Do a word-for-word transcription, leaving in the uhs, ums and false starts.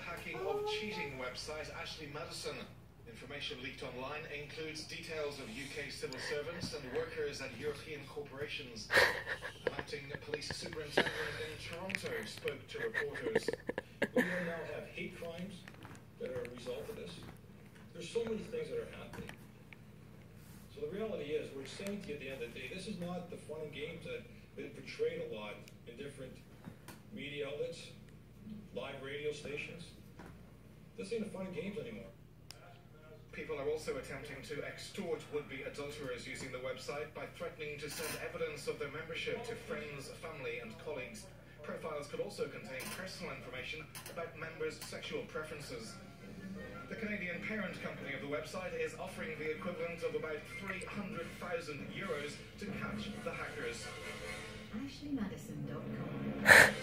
hacking of cheating website Ashley Madison. Information leaked online includes details of U K civil servants and workers at European corporations. An acting police superintendent in Toronto spoke to reporters. We now have hate crimes that are a result of this. There's so many things that are happening. So the reality is, we're saying to you at the end of the day, this is not the fun and games that have been portrayed a lot in different media outlets, live radio stations. This ain't the fun and games anymore. People are also attempting to extort would-be adulterers using the website by threatening to send evidence of their membership to friends, family and colleagues. Profiles could also contain personal information about members' sexual preferences. The Canadian parent company of the website is offering the equivalent of about three hundred thousand euros to catch the hackers. Ashley Madison dot com